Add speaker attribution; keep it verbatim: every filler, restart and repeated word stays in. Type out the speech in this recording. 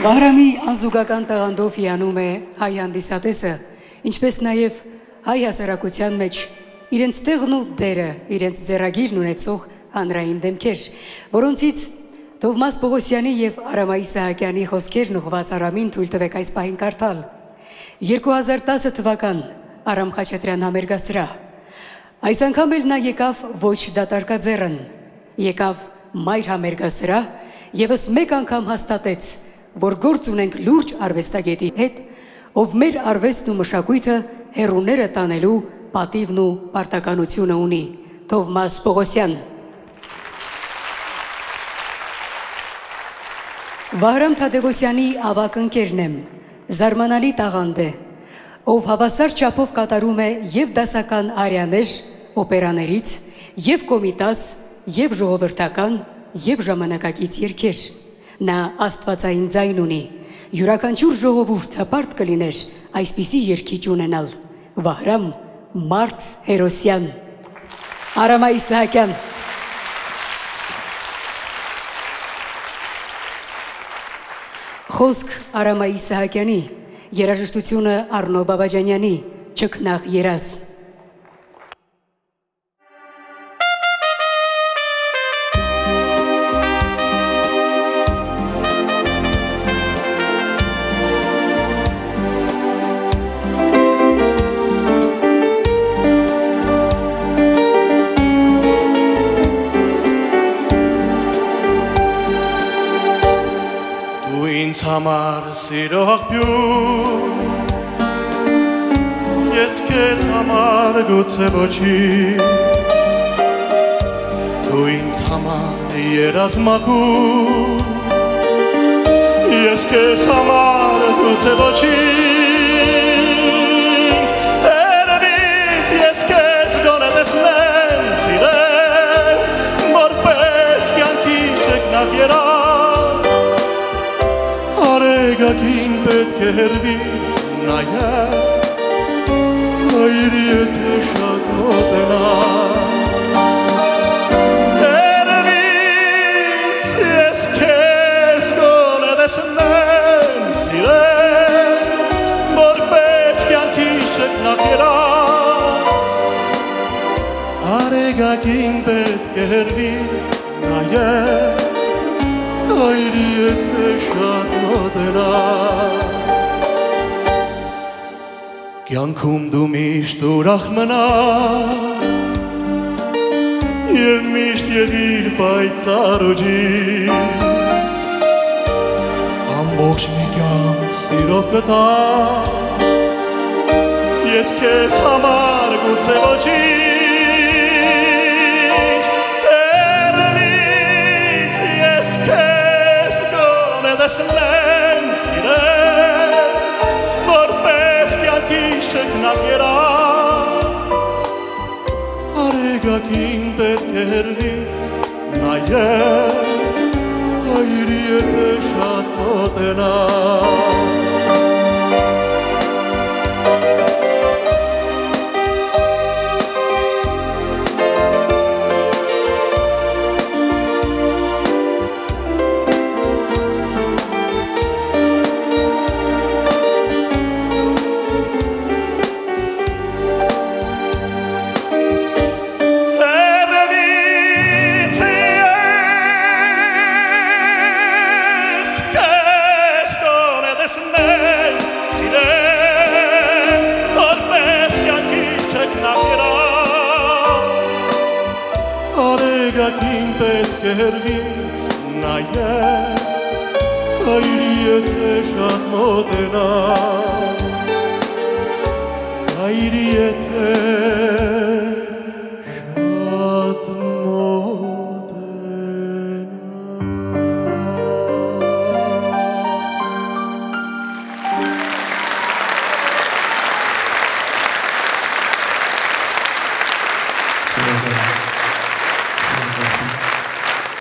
Speaker 1: Վահրամի անզուգական տաղանդով հիանում է հայ հանդիսատեսը, ինչպես նաև հայ հասարակության մեջ իրենց տեղն ու դերը, իրենց ձեռագիրն ունեցող հանրային դեմքեր, որոնցից Թովմաս Պողոսյանի և Արամայի Սահակյանի խոսքերն ուղղված Արամին թույլ տվեք այս պահին կարդալ։ երկու հազար տասը թվական Արամ Խաչատրյան համերգասրահ։ Այս անգամ էլ նա եկավ ոչ դատարկաձեռն, եկավ մայր համերգասրահ, ևս մեկ անգամ հաստատեց, որ գործ ունենք լուրջ արվեստագետի հետ, ով մեր արվեստն ու մշակույթը հեռուները տանելու պատիվն ու պարտականությունը ունի։ Թովմաս Պողոսյան։ Վահրամ Թադևոսյանի ավագ ընկերն եմ, զարմանալի տաղանդ է, ով հավասար չափով կատարում է և դասական արիաներ օպերաներից, և կոմիտաս, և ժողովրդական, և ժամանակակից երգեր։ Նա աստվածային ձայն ունի, յուրաքանչյուր ժողովուրդ հպարտ կլիներ այսպիսի երգիչ ունենալ։ Վահրամ Մարդ Հերոսյան։ Արամայի Սահակյան։ Խոսք Արամայի Սահակյանի, երաժշտությունը Արնո Բաբաջանյանի, Չքնաղ երազ։
Speaker 2: Համար սիրո աղբյուր, ես քեզ համար գուցե ոչինչ, դու ինձ համար երազմակուր, ես քեզ համար գուցե ոչինչ, երևից ես քեզ գոնե տեսնեմ, սիրեմ, որպես կյանքի ճգնակ երազ, Արեգակին պետք է հեռվից նայել, հայր եթե շատ մոտենալ, հեռվից ես քեզ գոնե տեսնեմ, սիրեմ, որպես կյանքիս ճգնակ երազ, Արեգակին պետք է հեռվից նայել, Հայր եթե շատ մոտենալ, կյանքում դու միշտ ուրախ մնալ, և միշտ եղիր պայծառ ու ջիր, ամբողջ մի կյանք սիրով կտամ, ես քեզ համար գուցե ոչինչ, Տեսնեմ, սիրեմ, որպես կյանքիս ճգնակ երազ, Արեգակին պետք է հեռվից նայել, հայր եթե շատ մոտենալ, Արեգակին պետք է հեռվից նայել, հայր եթե շատ մոտենալ, հայր եթե